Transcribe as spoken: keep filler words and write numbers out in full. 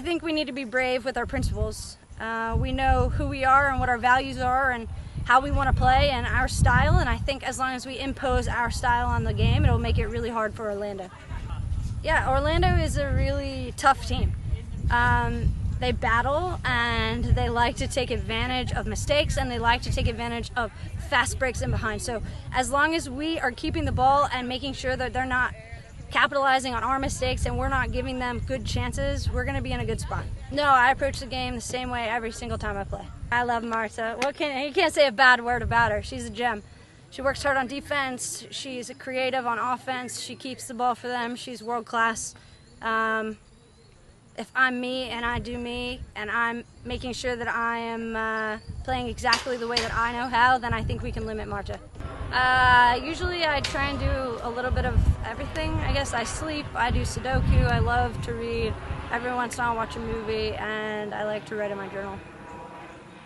think we need to be brave with our principles. Uh, we know who we are and what our values are and how we want to play and our style, and I think as long as we impose our style on the game, it'll make it really hard for Orlando. Yeah, Orlando is a really tough team. Um, they battle and they like to take advantage of mistakes and they like to take advantage of fast breaks in behind. So as long as we are keeping the ball and making sure that they're not capitalizing on our mistakes and we're not giving them good chances, we're going to be in a good spot. No, I approach the game the same way every single time I play. I love Marta. What can, you can't say a bad word about her. She's a gem. She works hard on defense. She's creative on offense. She keeps the ball for them. She's world class. Um, if I'm me and I do me and I'm making sure that I am uh, playing exactly the way that I know how, then I think we can limit Marta. Uh, usually I try and do a little bit of everything. I guess I sleep, I do Sudoku, I love to read. Every once in a while I watch a movie, and I like to write in my journal.